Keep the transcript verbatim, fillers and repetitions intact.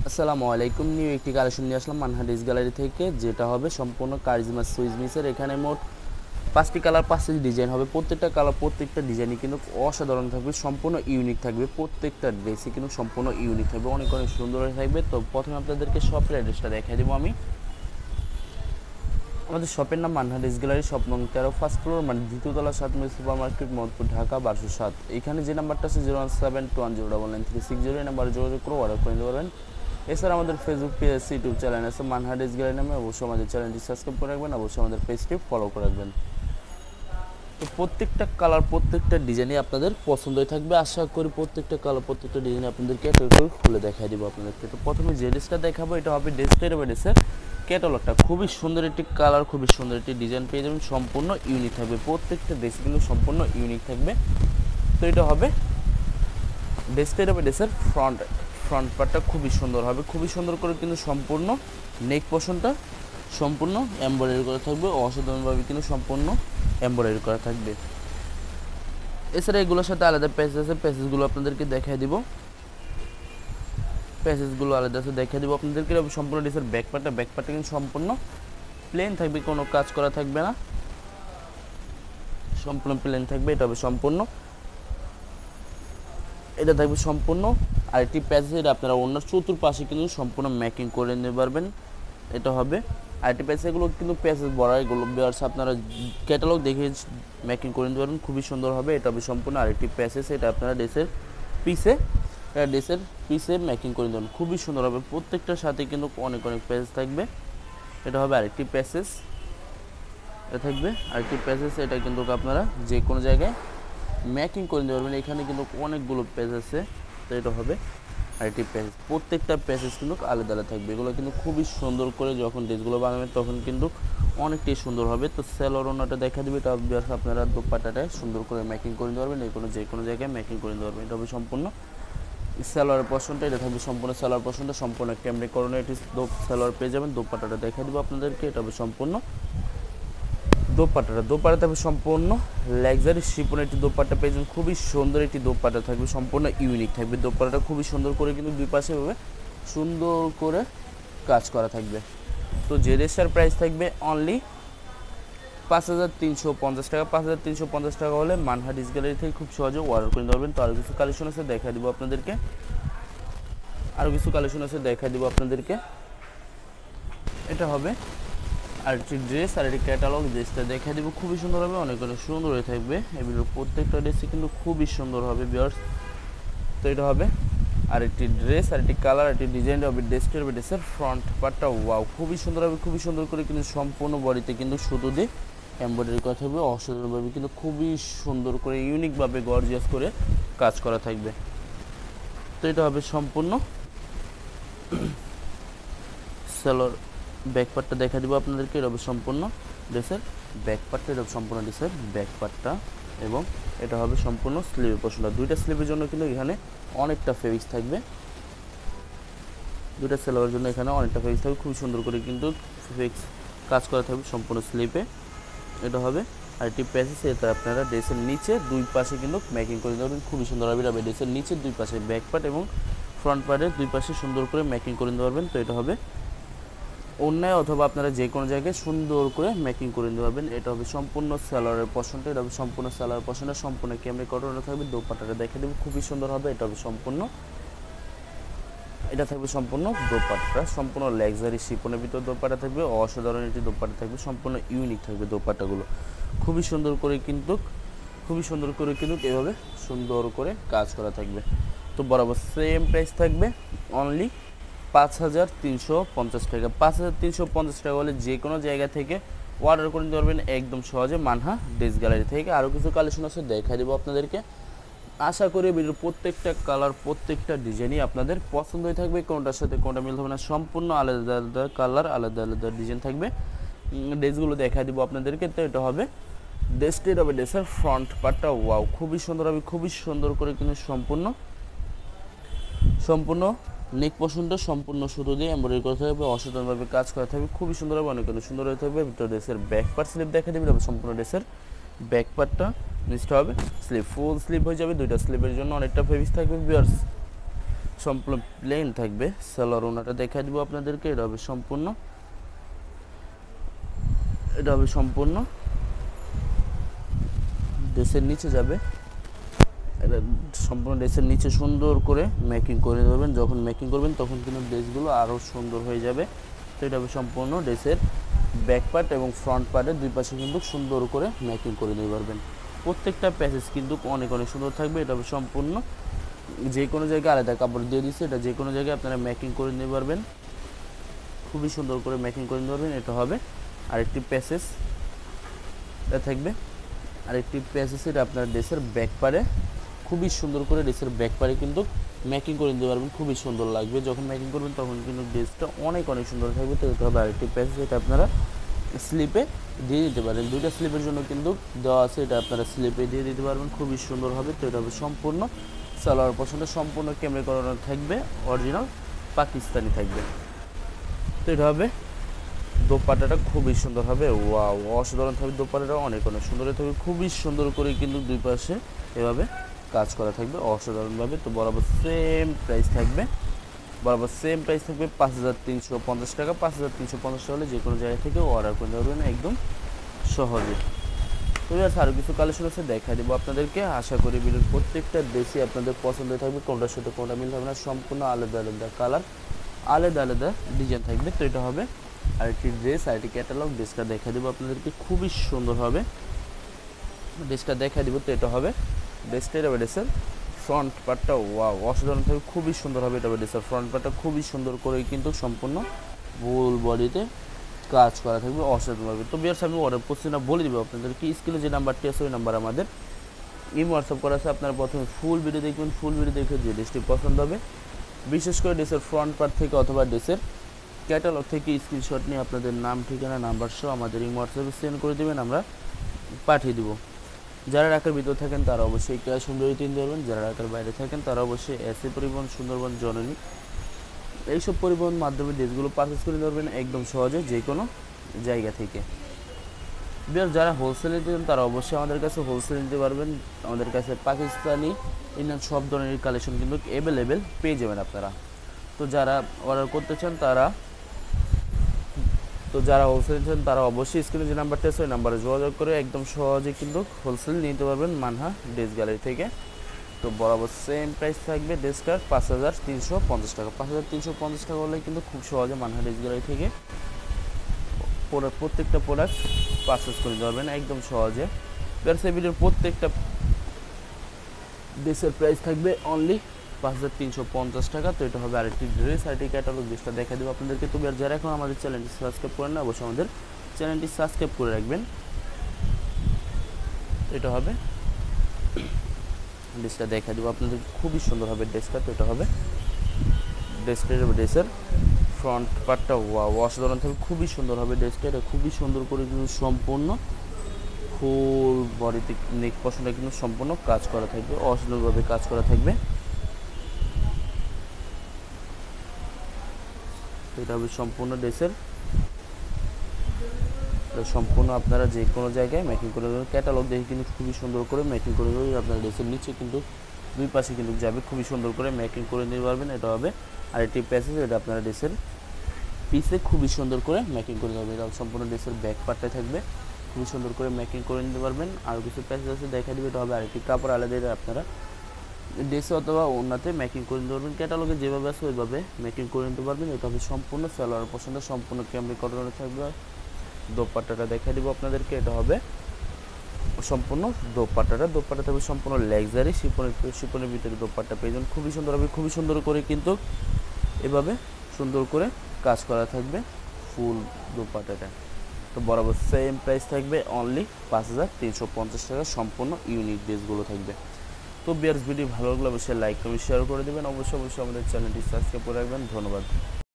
আসসালামু আলাইকুম। নিউ একটি কালেকশন নিয়ে আসলাম মানহা ড্রেস গ্যালারি থেকে, যেটা হবে সম্পূর্ণ কারিজমা সুইচ মিসের। এখানে মোট পাঁচটি কালার, পাঁচটি ডিজাইন হবে। প্রত্যেকটা কালার, প্রত্যেকটা ডিজাইনই কিন্তু অসাধারণ থাকবে, সম্পূর্ণ ইউনিক থাকবে। প্রত্যেকটা ড্রেসই কিন্তু সম্পূর্ণ ইউনিক থাকবে, অনেক অনেক সুন্দর থাকবে। তো প্রথমে আপনাদেরকে শপের অ্যাড্রেসটা দেখাই দেবো আমি। আমাদের শপের নাম মানহা ড্রেস গ্যালারি, শপ নং তেরো, ফার্স্ট ফ্লোর, মানে দ্বিতীয়তলা, সাতমুই সুপার মার্কেট, মোহাম্মদপুর, ঢাকা বারোশো সাত। এখানে যে নাম্বারটা আছে zero one seven two one zero double nine three six zero, এই নাম্বারে যোগাযোগ করে অর্ডার করে নিতে পারবেন। এছাড়া আমাদের ফেসবুক পেজ, ইউটিউব চ্যানেল আছে মানহা ড্রেস গ্যালারি নামে। অবশ্যই আমাদের চ্যানেলটি সাবস্ক্রাইব করে রাখবেন, অবশ্যই আমাদের পেজটি ফলো করে রাখবেন। তো প্রত্যেকটা কালার, প্রত্যেকটা ডিজাইনই আপনাদের পছন্দই থাকবে আশা করি। প্রত্যেকটা কালার, প্রত্যেকটা ডিজাইন আপনাদেরকে একটা করে খুলে দেখাই দিব আপনাদেরকে। তো প্রথমে যে ড্রেসটা দেখাবো, এটা হবে ড্রেসটা ড্রেসের ক্যাটালগটা। খুবই সুন্দর একটি কালার, খুবই সুন্দর একটি ডিজাইন পেয়ে যাবেন, সম্পূর্ণ ইউনিক থাকবে। প্রত্যেকটা ড্রেসগুলো সম্পূর্ণ ইউনিক থাকবে। তো এটা হবে ড্রেসটা ড্রেসের ফ্রন্ট ফ্রন্ট পার্টটা খুবই সুন্দর হবে, খুবই সুন্দর করে কিন্তু সম্পূর্ণ নেক পোর্শনটা সম্পূর্ণ এমব্রয়ডারি করা থাকবে, অসাধারণভাবে কিন্তু সম্পূর্ণ এমব্রয়ডারি করা থাকবে। এছাড়া এগুলোর সাথে আলাদা প্যাসেজ আছে, প্যাসেজগুলো আপনাদেরকে দেখাই দিব। প্যাসেজগুলো আলাদা আছে দেখাই দিব আপনাদেরকে। সম্পূর্ণ ড্রেসের ব্যাক পার্টটা ব্যাক পার্টটা কিন্তু সম্পূর্ণ প্লেন থাকবে, কোনো কাজ করা থাকবে না, সম্পূর্ণ প্লেন থাকবে। এটা হবে সম্পূর্ণ, এটা থাকবে সম্পূর্ণ আরেকটি প্যাসেজ। এটা আপনারা অন্য চতুর্পাশে কিন্তু সম্পূর্ণ ম্যাকিং করে নিতে পারবেন। এটা হবে আরেকটি প্যাসেজ। এগুলো কিন্তু প্যাসেজ বড়, এগুলো বিয়ার্স আপনারা ক্যাটালগ দেখে ম্যাকিং করে নিতে পারবেন, খুবই সুন্দর হবে। এটা হবে সম্পূর্ণ আরেকটি প্যাসেজ। এটা আপনারা ড্রেসের পিসে এটা ড্রেসের পিসে ম্যাকিং করে নিতে পারবেন, খুবই সুন্দর হবে। প্রত্যেকটার সাথে কিন্তু অনেক অনেক প্যাসেজ থাকবে। এটা হবে আরেকটি প্যাসেজ, এটা থাকবে আরেকটি প্যাসেজ। এটা কিন্তু আপনারা যে কোনো জায়গায় ম্যাকিং করে নিতে পারবেন। এখানে কিন্তু অনেকগুলো পেজ আছে। তো এটা হবে আরেকটি প্যাসেজ। প্রত্যেকটা প্যাসেজ কিন্তু আলাদা আলাদা থাকবে। এগুলো কিন্তু খুবই সুন্দর করে যখন ড্রেসগুলো বানাবেন তখন কিন্তু অনেকটাই সুন্দর হবে। তো সেলোয়ার ওনাটা দেখা দেবে, এটা আপনারা দোপাট্টাটায় সুন্দর করে ম্যাকিং করে নিতে পারবেন। এই কোনো যে কোনো জায়গায় ম্যাকিং করে নিতে পারবেন। এটা হবে সম্পূর্ণ সেলোয়ারের পোর্শনটা, এটা থাকবে সম্পূর্ণ সেলোয়ার পোর্শনটা সম্পূর্ণ ক্যামরে করোনা এটি সেলোয়ার পেয়ে যাবেন। দোপাট্টাটা দেখা দেবো আপনাদেরকে, এটা হবে সম্পূর্ণ দোপাট্টাটা। দোপাট্টা থাকবে সম্পূর্ণ লাক্সারি শিপন একটি দোপাট্টা পেয়ে যাবেন, খুবই সুন্দর একটি দোপাট্টা থাকবে, সম্পূর্ণ ইউনিক থাকবে। দোপাট্টাটা খুবই সুন্দর করে কিন্তু দুই পাশে ভাবে সুন্দর করে কাজ করা থাকবে। তো যে ড্রেসটার প্রাইস থাকবে অনলি পাঁচ হাজার তিনশো পঞ্চাশ টাকা। পাঁচ হাজার তিনশো পঞ্চাশ টাকা হলে মানহা ড্রেস গ্যালারি থেকে খুব সহজে অর্ডার করে নিতে পারবেন। তো আরও কিছু কালেকশন আছে দেখা দিব আপনাদেরকে, আরও কিছু কালেকশন আছে দেখা দিব আপনাদেরকে। এটা হবে আরেকটি ড্রেস, আর একটি ক্যাটালগ। ড্রেসটা দেখা দিব, খুবই সুন্দর হবে, অনেক অনেক সুন্দর হয়ে থাকবে। এগুলো প্রত্যেকটা ড্রেসই কিন্তু খুবই সুন্দর হবে ভিউয়ার্স। তো এটা হবে আরেকটি ড্রেস, আরেকটি কালার, আরেকটি ডিজাইন হবে। ড্রেসটির হবে ড্রেসের ফ্রন্ট পার্টটা ওয়াও, খুবই সুন্দর হবে, খুবই সুন্দর করে কিন্তু সম্পূর্ণ বডিতে কিন্তু সুতো দিয়ে এমব্রয়ডারি করা থাকবে, অসাধারণভাবে কিন্তু খুবই সুন্দর করে ইউনিকভাবে গর্জিয়াস করে কাজ করা থাকবে। তো এটা হবে সম্পূর্ণ সেলোর ব্যাক পার্টটা দেখা দিব আপনাদেরকে। এটা হবে সম্পূর্ণ ড্রেসের ব্যাক পার্টটা, এটা সম্পূর্ণ ড্রেসের ব্যাক পার্টটা, এবং এটা হবে সম্পূর্ণ স্লিভের পোর্শনটা। দুইটা স্লিভের জন্য কিন্তু এখানে অনেকটা ফেব্রিক্স থাকবে, দুইটা সেলোয়ারের জন্য এখানে অনেকটা ফেব্রিক্স থাকবে, খুব সুন্দর করে কিন্তু ফেব্রিক্স কাজ করা থাকবে সম্পূর্ণ স্লিভে। এটা হবে আরেকটি প্যাসেজ। এটা আপনারা ড্রেসের নিচে দুই পাশে কিন্তু ম্যাকিং করে দেবেন, খুবই সুন্দর হবে। এটা ড্রেসের নিচে দুই পাশে ব্যাক পার্ট এবং ফ্রন্ট পার্টের দুই পাশে সুন্দর করে ম্যাকিং করে নিতে পারবেন। তো এটা হবে অন্যায় অথবা আপনারা যে কোনো জায়গায় সুন্দর করে মেকিং করে নিতে পারবেন। এটা হবে সম্পূর্ণ সেলোয়ারের পোর্শনটা, এটা হবে সম্পূর্ণ সেলোয়ার পোর্শনটা সম্পূর্ণ ক্যামরি কটনে থাকবে। দোপাট্টাটা দেখে দেবো, খুবই সুন্দর হবে। এটা হবে সম্পূর্ণ, এটা থাকবে সম্পূর্ণ দোপাট্টা, সম্পূর্ণ লাক্সারি শিপনের ভিতর দোপাট্টা থাকবে, অসাধারণ একটি দোপাট্টা থাকবে, সম্পূর্ণ ইউনিক থাকবে দোপাট্টাগুলো, খুবই সুন্দর করে কিন্তু খুবই সুন্দর করে কিন্তু এভাবে সুন্দর করে কাজ করা থাকবে। তো বরাবর সেম প্রাইস থাকবে অনলি পাঁচ হাজার তিনশো পঞ্চাশ টাকা। পাঁচ হাজার তিনশো পঞ্চাশ টাকা হলে যে কোনো জায়গা থেকে অর্ডার করে নিতে পারবেন একদম সহজে মানহা ড্রেস গ্যালারি থেকে। আরও কিছু কালেকশন আছে দেখা দেবো আপনাদেরকে। আশা করি ভিডিওর প্রত্যেকটা কালার, প্রত্যেকটা ডিজাইনই আপনাদের পছন্দ হয়ে থাকবে, কোনটার সাথে কোনটা মিলতে হবে না, সম্পূর্ণ আলাদা আলাদা কালার, আলাদা আলাদা ডিজাইন থাকবে। ড্রেসগুলো দেখা দিব আপনাদেরকে। তো এটা হবে ড্রেসটির হবে ড্রেসের ফ্রন্ট পার্টটা ওয়াও, খুবই সুন্দর হবে, খুবই সুন্দর করে কিন্তু সম্পূর্ণ সম্পূর্ণ নেক পোর্শনটা সম্পূর্ণ সুতো দিয়ে এমব্রয়ডারি করা থাকবে, অসাধারণভাবে কাজ করা থাকবে, খুবই সুন্দর হবে, অনেক অনেক সুন্দর হয়ে থাকবে। ভিতরে ড্রেসের ব্যাক পার্ট স্লিপ দেখা দেবে, হবে সম্পূর্ণ ড্রেসের ব্যাক পার্টটা নিচটা হবে স্লিপ, ফুল স্লিপ হয়ে যাবে। দুইটা স্লিপের জন্য অনেকটা ফেব্রিক্স থাকবে ভিউয়ার্স, সম্পূর্ণ প্লেন থাকবে। সালোয়ার ওনাটা দেখাই দিব আপনাদেরকে। এটা হবে সম্পূর্ণ এটা হবে সম্পূর্ণ ড্রেসের নিচে যাবে। এটা সম্পূর্ণ ড্রেসের নিচে সুন্দর করে মেকিং করে দেবেন। যখন মেকিং করবেন তখন কিন্তু ড্রেসগুলো আরও সুন্দর হয়ে যাবে। তো এটা হবে সম্পূর্ণ ড্রেসের ব্যাক পার্ট এবং ফ্রন্ট পার্টের দুই পাশে কিন্তু সুন্দর করে মেকিং করে নিতে পারবেন। প্রত্যেকটা প্যাসেজ কিন্তু অনেক অনেক সুন্দর থাকবে। এটা হবে সম্পূর্ণ যে কোনো জায়গায় আলাদা কাপড় দিয়ে দিচ্ছে। এটা যে কোনো জায়গায় আপনারা মেকিং করে নিতে পারবেন, খুবই সুন্দর করে মেকিং করে নিতে পারবেন। এটা হবে আরেকটি প্যাসেজ এটা থাকবে। আরেকটি প্যাসেজ এটা আপনার ড্রেসের ব্যাক পারে খুবই সুন্দর করে ড্রেসের ব্যাক পারে কিন্তু মেকিং করে নিতে পারবেন, খুবই সুন্দর লাগবে। যখন মেকিং করবেন তখন কিন্তু ড্রেসটা অনেক অনেক সুন্দর থাকবে। তো এটা হবে আরেকটি প্যাসেজ। এটা আপনারা স্লিপে দিয়ে দিতে পারেন। দুইটা স্লিপের জন্য কিন্তু দেওয়া আছে, এটা আপনারা স্লিপে দিয়ে দিতে পারবেন, খুবই সুন্দর হবে। তো এটা হবে সম্পূর্ণ সালোয়ার পছন্দের সম্পূর্ণ ক্যামেরা করানো থাকবে, অরিজিনাল পাকিস্তানি থাকবে। তো এটা হবে দোপাট্টাটা খুবই সুন্দর হবে। ওয়াও, অসাধারণ থাকবে দোপাট্টাটা, অনেক অনেক সুন্দর থাকবে, খুবই সুন্দর করে কিন্তু দুই পাশে এভাবে কাজ করা থাকবে অসাধারণভাবে। তো বরাবর সেম প্রাইস থাকবে, বরাবর সেম প্রাইস থাকবে পাঁচ হাজার তিনশো পঞ্চাশ টাকা। পাঁচ হাজার তিনশো পঞ্চাশ টাকা হলে যে কোনো জায়গা থেকে অর্ডার করে দেবেন একদম সহজে। তো আচ্ছা, আরও কিছু কালেকশন আছে দেখা দেবো আপনাদেরকে। আশা করি ভিডিওর প্রত্যেকটা বেশি আপনাদের পছন্দ থাকবে, কোনটার সাথে কোনটা মিল হবে না, সম্পূর্ণ আলাদা আলাদা কালার, আলাদা আলাদা ডিজাইন থাকবে। তো এটা হবে আরেকটি ড্রেস, আরেকটি ক্যাটালগ। ড্রেসটা দেখা দেবো আপনাদেরকে, খুবই সুন্দর হবে ড্রেসটা দেখা দিব। তো এটা হবে ড্রেসটা, এটা হবে ড্রেসের ফ্রন্ট পার্টটা। ওয়াও, অসাধারণ থাকবে, খুবই সুন্দর হবে। এটা হবে ড্রেসের ফ্রন্ট পার্টটা, খুবই সুন্দর করে কিন্তু সম্পূর্ণ ফুল বডিতে কাজ করা থাকবে অসাধারণভাবে। তো বিয়ার্স, আমি অর্ডার করছি না বলে দেবো আপনাদেরকে। স্ক্রিনে যে নাম্বারটি আছে ওই নাম্বার আমাদের ইমো হোয়াটসঅ্যাপ করা আছে। আপনারা প্রথমে ফুল ভিডিও দেখবেন, ফুল ভিডিও দেখে যে ড্রেসটি পছন্দ হবে, বিশেষ করে ড্রেসের ফ্রন্ট পার্ট থেকে অথবা ড্রেসের ক্যাটালগ থেকে স্ক্রিনশট নিয়ে আপনাদের নাম, ঠিকানা, নাম্বার সহ আমাদের ইমো হোয়াটসঅ্যাপে সেন্ড করে দেবেন, আমরা পাঠিয়ে দেবো। যারা ঢাকার ভিতরে থাকেন তারা অবশ্যই ক্যাশ অন ডেলিভারি দিতে পারবেন। যারা ঢাকার বাইরে থাকেন তারা অবশ্যই এসএ পরিবহন, সুন্দরবন, জননী এইসব পরিবহন মাধ্যমে ড্রেসগুলো পারচেস করে নিতে পারবেন একদম সহজে যে কোনো জায়গা থেকে। বিয়ার যারা হোলসেল নিতে চান তারা অবশ্যই আমাদের কাছে হোলসেল নিতে পারবেন। আমাদের কাছে পাকিস্তানি, ইন্ডিয়ান সব ধরনের কালেকশন কিন্তু অ্যাভেলেবেল পেয়ে যাবেন আপনারা। তো যারা অর্ডার করতে চান তারা তো যারা হোলসেল চান তারা অবশ্যই স্ক্রিনে যে নাম্বারটা আছে ওই নাম্বারে যোগাযোগ করে একদম সহজে কিন্তু হোলসেল নিতে পারবেন মানহা ড্রেস গ্যালারি থেকে। তো বরাবর সেম প্রাইস থাকবে ড্রেসটার পাঁচ হাজার তিনশো পঞ্চাশ টাকা। পাঁচ হাজার তিনশো পঞ্চাশ টাকা হলে কিন্তু খুব সহজে মানহা ড্রেস গ্যালারি থেকে প্রত্যেকটা প্রোডাক্ট পারচেস করে দিতে পারবেন একদম সহজে। ব্যবসায় ভিডিওর প্রত্যেকটা ড্রেসের প্রাইস থাকবে অনলি পাঁচ হাজার তিনশো পঞ্চাশ টাকা। তো এটা হবে আরেকটি ড্রেস, আরেকটি ক্যাটালগ। ড্রেসটা দেখা দেবো আপনাদেরকে। তো যারা এখন আমাদের চ্যানেলটি সাবস্ক্রাইব করেন না অবশ্যই আমাদের চ্যানেলটি সাবস্ক্রাইব করে রাখবেন। এটা হবে ড্রেসটা দেখা দেবো আপনাদের, খুবই সুন্দর হবে ড্রেসটা। তো এটা হবে ড্রেসটা, ড্রেসের ফ্রন্ট পার্টটা ওয়াও, অসাধারণ থাকবে, খুবই সুন্দর হবে ড্রেসটা। এটা খুবই সুন্দর করে কিন্তু সম্পূর্ণ ফুল বডিতে নেক পশনটা কিন্তু সম্পূর্ণ কাজ করা থাকবে, অসাধারণভাবে কাজ করা থাকবে। এটা হবে সম্পূর্ণ ড্রেসের, সম্পূর্ণ আপনারা যে কোনো জায়গায় মেকিং করে দেবেন। ক্যাটালগ দেখে কিন্তু খুবই সুন্দর করে মেকিং করে দেবেন। আপনার ড্রেসের নিচে কিন্তু দুই পাশে কিন্তু যাবে, খুবই সুন্দর করে মেকিং করে নিতে পারবেন। এটা হবে আরেকটি প্যাসেজ, এটা আপনারা ড্রেসের পিসে খুবই সুন্দর করে মেকিং করে দেবেন। এটা সম্পূর্ণ ড্রেসের ব্যাক পার্টে থাকবে, খুবই সুন্দর করে মেকিং করে নিতে পারবেন। আর কিছু প্যাসেজ আছে দেখা দিবে। এটা হবে আরেকটি কাপড় আলাদা, এটা আপনারা ড্রেসে অথবা ওনাতে মেকিং করে নিতে পারবেন। ক্যাটালগে যেভাবে আছে ওইভাবে মেকিং করে নিতে পারবেন। এটা হবে সম্পূর্ণ সালোয়ার পছন্দ, সম্পূর্ণ ক্যামরি কটনে থাকবে। দোপাট্টাটা দেখা দিব আপনাদেরকে। এটা হবে সম্পূর্ণ দোপাট্টাটা, দোপাট্টা থাকবে সম্পূর্ণ লাক্সারি শিপনের, শিপনের ভিতরে দোপাট্টা পেয়ে যাবেন, খুবই সুন্দর হবে, খুবই সুন্দর করে কিন্তু এভাবে সুন্দর করে কাজ করা থাকবে ফুল দোপাট্টাটা। তো বরাবর সেম প্রাইস থাকবে অনলি পাঁচ হাজার তিনশো পঞ্চাশ টাকা। সম্পূর্ণ ইউনিক ড্রেসগুলো থাকবে। তো বিয়ার্স, ভিডিও ভালো লাগলে অবশ্যই লাইক কমেন্ট শেয়ার করে দেবেন। অবশ্যই অবশ্যই আমাদের চ্যানেলটি সাবস্ক্রাইব করে রাখবেন। ধন্যবাদ।